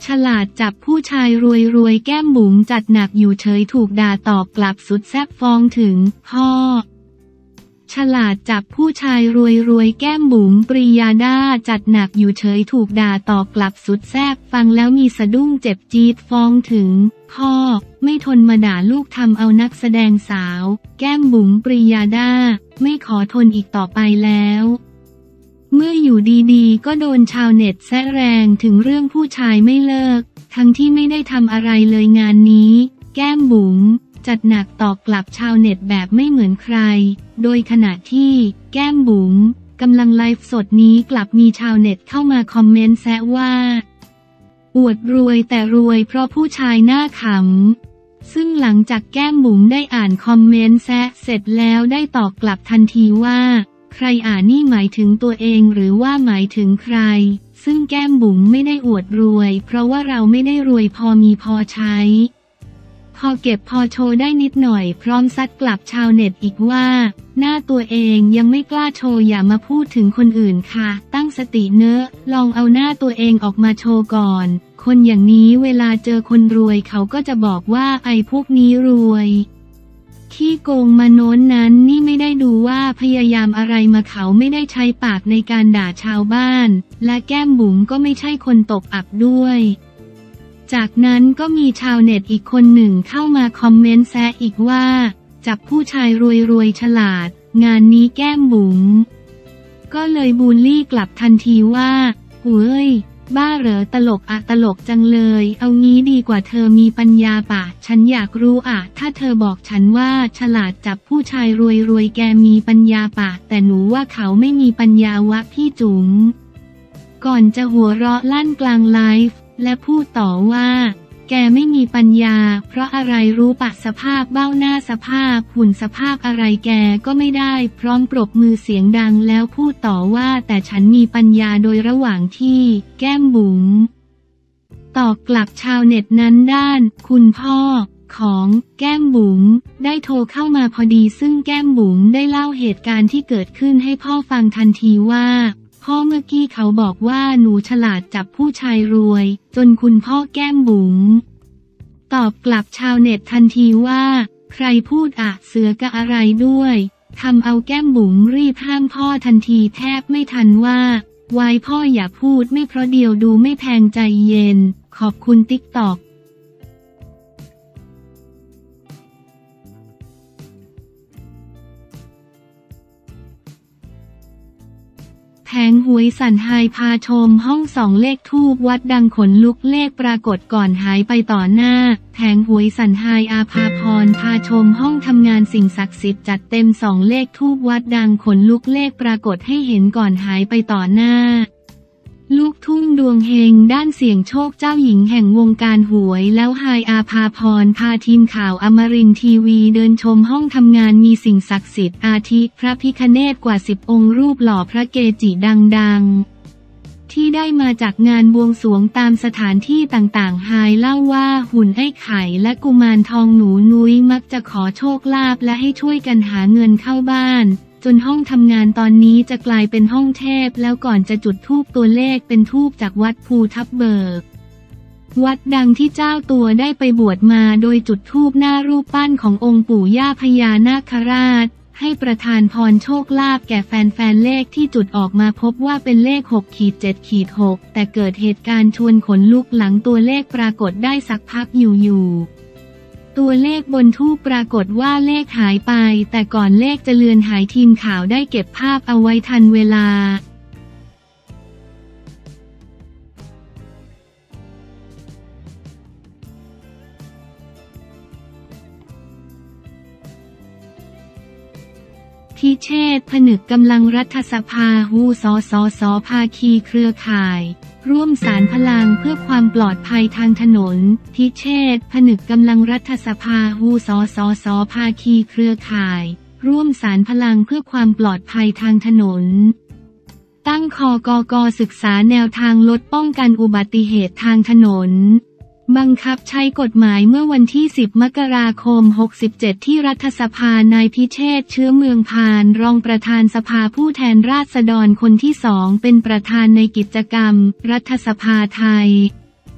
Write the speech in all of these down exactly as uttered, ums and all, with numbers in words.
ฉลาดจับผู้ชายรวยรวยแก้มบุ๋มจัดหนักอยู่เฉยถูกด่าตอบกลับสุดแซ่บฟ้องถึงพ่อฉลาดจับผู้ชายรวยรวยแก้มบุ๋มปรียาดาจัดหนักอยู่เฉยถูกด่าตอบกลับสุดแซ่บฟังแล้วมีสะดุ้งเจ็บจี๊ดฟ้องถึงพ่อไม่ทนมาด่าลูกทำเอานักแสดงสาวแก้มบุ๋มปรียาดาไม่ขอทนอีกต่อไปแล้วเมื่ออยู่ดีๆก็โดนชาวเน็ตแซะแรงถึงเรื่องผู้ชายไม่เลิกทั้งที่ไม่ได้ทำอะไรเลยงานนี้แก้มบุ๋มจัดหนักตอบกลับชาวเน็ตแบบไม่เหมือนใครโดยขณะที่แก้มบุ๋มกำลังไลฟ์สดนี้กลับมีชาวเน็ตเข้ามาคอมเมนต์แซะว่าอวดรวยแต่รวยเพราะผู้ชายหน้าขำซึ่งหลังจากแก้มบุ๋มได้อ่านคอมเมนต์แซะเสร็จแล้วได้ตอบกลับทันทีว่าใครอ่านนี่หมายถึงตัวเองหรือว่าหมายถึงใครซึ่งแก้มบุ๋มไม่ได้อวดรวยเพราะว่าเราไม่ได้รวยพอมีพอใช้พอเก็บพอโชว์ได้นิดหน่อยพร้อมซัดกลับชาวเน็ตอีกว่าหน้าตัวเองยังไม่กล้าโชว์อย่ามาพูดถึงคนอื่นค่ะตั้งสติเนอะลองเอาหน้าตัวเองออกมาโชว์ก่อนคนอย่างนี้เวลาเจอคนรวยเขาก็จะบอกว่าไอ้พวกนี้รวยขี้โกงมาโน้นนั้นนี่ไม่ได้ดูว่าพยายามอะไรมาเขาไม่ได้ใช้ปากในการด่าชาวบ้านและแก้มบุ๋มก็ไม่ใช่คนตกอับด้วยจากนั้นก็มีชาวเน็ตอีกคนหนึ่งเข้ามาคอมเมนต์แซะอีกว่าจับผู้ชายรวยๆฉลาดงานนี้แก้มบุ๋มก็เลยบูลลี่กลับทันทีว่าเฮ้ยบ้าเหรอตลกอะตลกจังเลยเอางี้ดีกว่าเธอมีปัญญาปะฉันอยากรู้อะถ้าเธอบอกฉันว่าฉลาดจับผู้ชายรวยๆแกมีปัญญาปะแต่หนูว่าเขาไม่มีปัญญาวะพี่จุ๋มก่อนจะหัวเราะลั่นกลางไลฟ์และพูดต่อว่าแกไม่มีปัญญาเพราะอะไรรู้ปะสภาพเบ้าหน้าสภาพหุ่นสภาพอะไรแกก็ไม่ได้พร้อมปรบมือเสียงดังแล้วพูดต่อว่าแต่ฉันมีปัญญาโดยระหว่างที่แก้มบุ๋มตอบกลับชาวเน็ตนั้นด้านคุณพ่อของแก้มบุ๋มได้โทรเข้ามาพอดีซึ่งแก้มบุ๋มได้เล่าเหตุการณ์ที่เกิดขึ้นให้พ่อฟังทันทีว่าพ่อเมื่อกี้เขาบอกว่าหนูฉลาดจับผู้ชายรวยจนคุณพ่อแก้มบุ๋มตอบกลับชาวเน็ตทันทีว่าใครพูดอะเสือกะอะไรด้วยทำเอาแก้มบุ๋มรีบห้ามพ่อทันทีแทบไม่ทันว่าวายพ่ออย่าพูดไม่เพราะเดียวดูไม่แพงใจเย็นขอบคุณติ๊กต็อกแผงหวยสั่นไฮพาชมห้องสองเลขทูบวัดดังขนลุกเลขปรากฏก่อนหายไปต่อหน้าแผงหวยสั่นไฮอาภาพรพาชมห้องทำงานสิ่งศักดิ์สิทธิ์จัดเต็มสองเลขทูบวัดดังขนลุกเลขปรากฏให้เห็นก่อนหายไปต่อหน้าลูกทุ่งดวงเฮงด้านเสี่ยงโชคเจ้าหญิงแห่งวงการหวยแล้วไฮอาภาพรพาทีมข่าวอมรินทร์ทีวีเดินชมห้องทำงานมีสิ่งศักดิ์สิทธิ์อาทิพระพิฆเนศกว่าสิบองค์รูปหล่อพระเกจิดังๆที่ได้มาจากงานบวงสรวงตามสถานที่ต่างๆไฮเล่าว่าหุ่นไอ้ไข่และกุมารทองหนูนุ้ยมักจะขอโชคลาภและให้ช่วยกันหาเงินเข้าบ้านจนห้องทำงานตอนนี้จะกลายเป็นห้องเทพแล้วก่อนจะจุดธูปตัวเลขเป็นธูปจากวัดภูทับเบิกวัดดังที่เจ้าตัวได้ไปบวชมาโดยจุดธูปหน้ารูปปั้นขององค์ปู่ย่าพญานาคราชให้ประทานพรโชคลาภแก่แฟนๆเลขที่จุดออกมาพบว่าเป็นเลข หก เจ็ด หก แต่เกิดเหตุการณ์ชวนขนลุกหลังตัวเลขปรากฏได้สักพักอยู่ๆตัวเลขบนธูปปรากฏว่าเลขหายไปแต่ก่อนเลขจะเลือนหายทีมข่าวได้เก็บภาพเอาไว้ทันเวลาพิเชษฐ์ผนึกกำลังรัฐสภาฮูสสสภาคีเครือข่ายร่วมสานพลังเพื่อความปลอดภัยทางถนนพิเชษฐ์ผนึกกำลังรัฐสภาฮูสสสภาคีเครือข่ายร่วมสานพลังเพื่อความปลอดภัยทางถนนตั้งคกก.ศึกษาแนวทางลดป้องกันอุบัติเหตุทางถนนบังคับใช้กฎหมายเมื่อวันที่สิบมกราคมหกสิบเจ็ดที่รัฐสภานายพิเชษฐ์เชื้อเมืองพานรองประธานสภาผู้แทนราษฎรคนที่สองเป็นประธานในกิจกรรมรัฐสภาไทย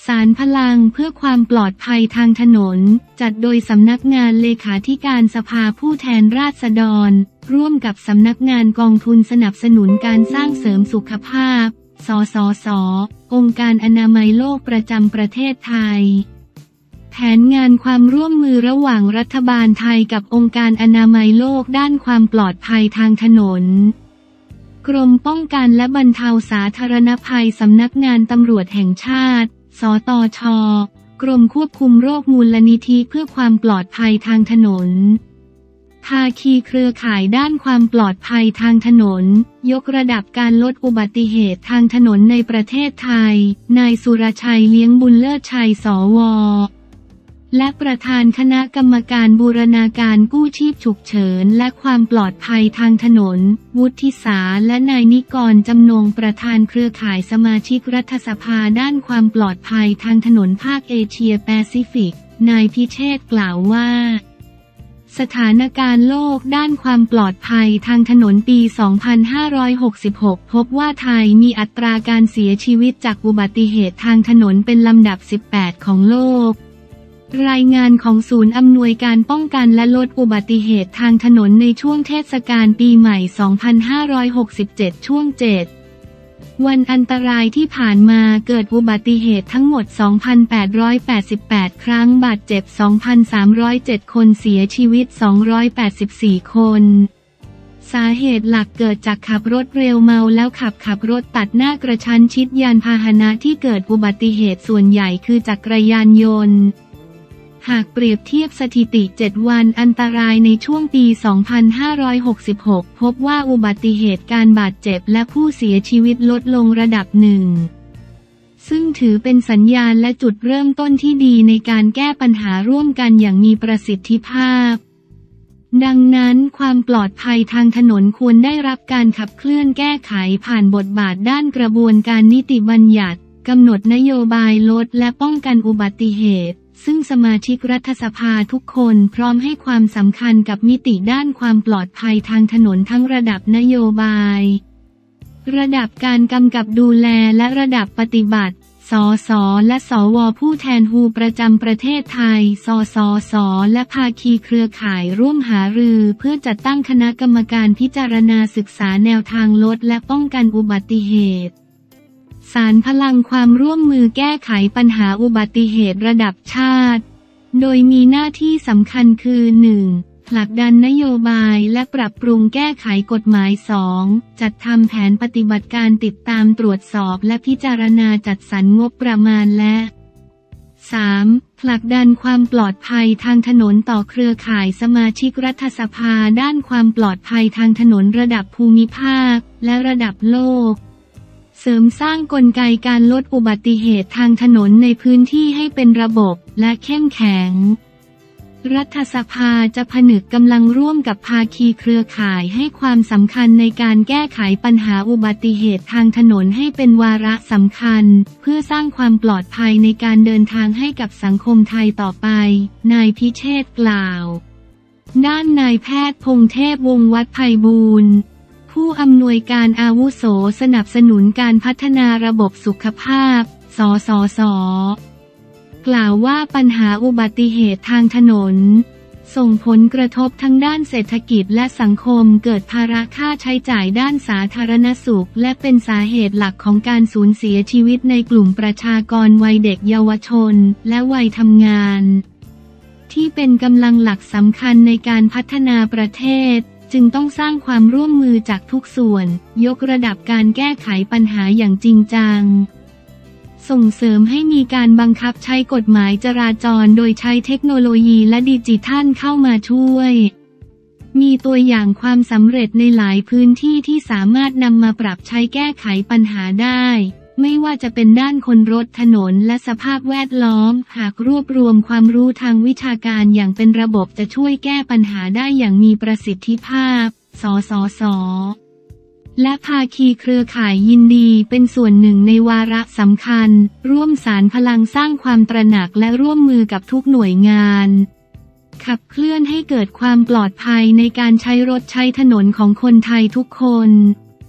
ศาลพลังเพื่อความปลอดภัยทางถนนจัดโดยสำนักงานเลขาธิการสภาผู้แทนราษฎรร่วมกับสำนักงานกองทุนสนับสนุนการสร้างเสริมสุขภาพสสส.องค์การอนามัยโลกประจำประเทศไทยแผนงานความร่วมมือระหว่างรัฐบาลไทยกับองค์การอนามัยโลกด้านความปลอดภัยทางถนนกรมป้องกันและบรรเทาสาธารณภัยสำนักงานตำรวจแห่งชาติสตช.กรมควบคุมโรคมูลนิธิเพื่อความปลอดภัยทางถนนภาคีเครือข่ายด้านความปลอดภัยทางถนนยกระดับการลดอุบัติเหตุทางถนนในประเทศไทยนายสุรชัยเลี้ยงบุญเลิศชัยสว.และประธานคณะกรรมการบูรณาการกู้ชีพฉุกเฉินและความปลอดภัยทางถนนวุฒิสาและนายนิกรจำนงประธานเครือข่ายสมาชิกรัฐสภาด้านความปลอดภัยทางถนนภาคเอเชียแปซิฟิกนายพิเชษฐ์กล่าวว่าสถานการณ์โลกด้านความปลอดภัยทางถนนปี สองพันห้าร้อยหกสิบหก พบว่าไทยมีอัตราการเสียชีวิตจากอุบัติเหตุทางถนนเป็นลำดับ สิบแปด ของโลกรายงานของศูนย์อำนวยการป้องกันและลดอุบัติเหตุทางถนนในช่วงเทศกาลปีใหม่ สองพันห้าร้อยหกสิบเจ็ด ช่วง เจ็ด วันอันตรายที่ผ่านมาเกิดอุบัติเหตุทั้งหมด สองพันแปดร้อยแปดสิบแปด ครั้งบาดเจ็บ สองพันสามร้อยเจ็ด คนเสียชีวิต สองร้อยแปดสิบสี่ คนสาเหตุหลักเกิดจากขับรถเร็วเมาแล้วขับขับรถตัดหน้ากระชั้นชิดยานพาหนะที่เกิดอุบัติเหตุส่วนใหญ่คือจักรยานยนต์หากเปรียบเทียบสถิติ เจ็ด วันอันตรายในช่วงปี สองพันห้าร้อยหกสิบหก พบว่าอุบัติเหตุการบาดเจ็บและผู้เสียชีวิตลดลงระดับหนึ่งซึ่งถือเป็นสัญญาณและจุดเริ่มต้นที่ดีในการแก้ปัญหาร่วมกันอย่างมีประสิทธิภาพดังนั้นความปลอดภัยทางถนนควรได้รับการขับเคลื่อนแก้ไขผ่านบทบาทด้านกระบวนการนิติบัญญัติกำหนดนโยบายลดและป้องกันอุบัติเหตุซึ่งสมาชิกรัฐสภาทุกคนพร้อมให้ความสำคัญกับมิติด้านความปลอดภัยทางถนนทั้งระดับนโยบายระดับการกำกับดูแลและระดับปฏิบัติสสและสวผู้แทนฮูประจำประเทศไทยสสสและภาคีเครือข่ายร่วมหารือเพื่อจัดตั้งคณะกรรมการพิจารณาศึกษาแนวทางลดและป้องกันอุบัติเหตุศาลพลังความร่วมมือแก้ไขปัญหาอุบัติเหตุระดับชาติโดยมีหน้าที่สำคัญคือ หนึ่ง ผลักดันนโยบายและปรับปรุงแก้ไขกฎหมาย สอง จัดทำแผนปฏิบัติการติดตามตรวจสอบและพิจารณาจัดสรรงบประมาณและ สาม ผลักดันความปลอดภัยทางถนนต่อเครือข่ายสมาชิกรัฐสภาด้านความปลอดภัยทางถนนระดับภูมิภาคและระดับโลกเสริมสร้างกลไกการลดอุบัติเหตุทางถนนในพื้นที่ให้เป็นระบบและเข้มแข็งรัฐสภาจะผนึกกำลังร่วมกับภาคีเครือข่ายให้ความสำคัญในการแก้ไขปัญหาอุบัติเหตุทางถนนให้เป็นวาระสำคัญเพื่อสร้างความปลอดภัยในการเดินทางให้กับสังคมไทยต่อไปนายพิเชษฐ์กล่าวด้านนายแพทย์พงษ์เทพวงศ์วัฒน์ไพบูลย์ผู้อำนวยการอาวุโสสนับสนุนการพัฒนาระบบสุขภาพสสส.กล่าวว่าปัญหาอุบัติเหตุทางถนนส่งผลกระทบทั้งด้านเศรษฐกิจและสังคมเกิดภาระค่าใช้จ่ายด้านสาธารณสุขและเป็นสาเหตุหลักของการสูญเสียชีวิตในกลุ่มประชากรวัยเด็กเยาวชนและวัยทำงานที่เป็นกำลังหลักสำคัญในการพัฒนาประเทศจึงต้องสร้างความร่วมมือจากทุกส่วนยกระดับการแก้ไขปัญหาอย่างจริงจังส่งเสริมให้มีการบังคับใช้กฎหมายจราจรโดยใช้เทคโนโลยีและดิจิทัลเข้ามาช่วยมีตัวอย่างความสำเร็จในหลายพื้นที่ที่สามารถนำมาปรับใช้แก้ไขปัญหาได้ไม่ว่าจะเป็นด้านคนรถถนนและสภาพแวดล้อมหากรวบรวมความรู้ทางวิชาการอย่างเป็นระบบจะช่วยแก้ปัญหาได้อย่างมีประสิทธิภาพสสส.และภาคีเครือข่ายยินดีเป็นส่วนหนึ่งในวาระสำคัญร่วมสานพลังสร้างความตระหนักและร่วมมือกับทุกหน่วยงานขับเคลื่อนให้เกิดความปลอดภัยในการใช้รถใช้ถนนของคนไทยทุกคน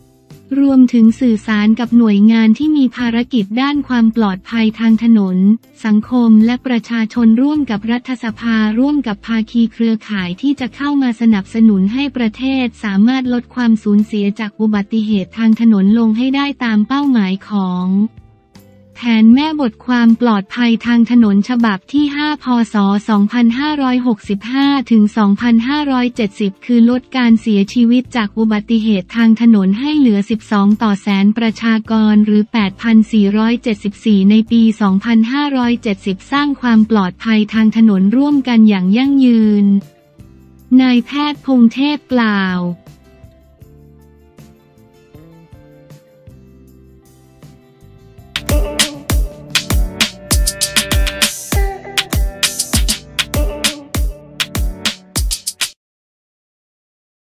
รวมถึงสื่อสารกับหน่วยงานที่มีภารกิจด้านความปลอดภัยทางถนนสังคมและประชาชนร่วมกับรัฐสภาร่วมกับภาคีเครือข่ายที่จะเข้ามาสนับสนุนให้ประเทศสามารถลดความสูญเสียจากอุบัติเหตุทางถนนลงให้ได้ตามเป้าหมายของแผนแม่บทความปลอดภัยทางถนนฉบับที่ ห้า พ.ศ. สองพันห้าร้อยหกสิบห้า ถึง สองพันห้าร้อยเจ็ดสิบ คือลดการเสียชีวิตจากอุบัติเหตุทางถนนให้เหลือ สิบสอง ต่อแสนประชากรหรือ แปดพันสี่ร้อยเจ็ดสิบสี่ ในปี สองพันห้าร้อยเจ็ดสิบ สร้างความปลอดภัยทางถนนร่วมกันอย่างยั่งยืนนายแพทย์พงษ์เทพกล่าว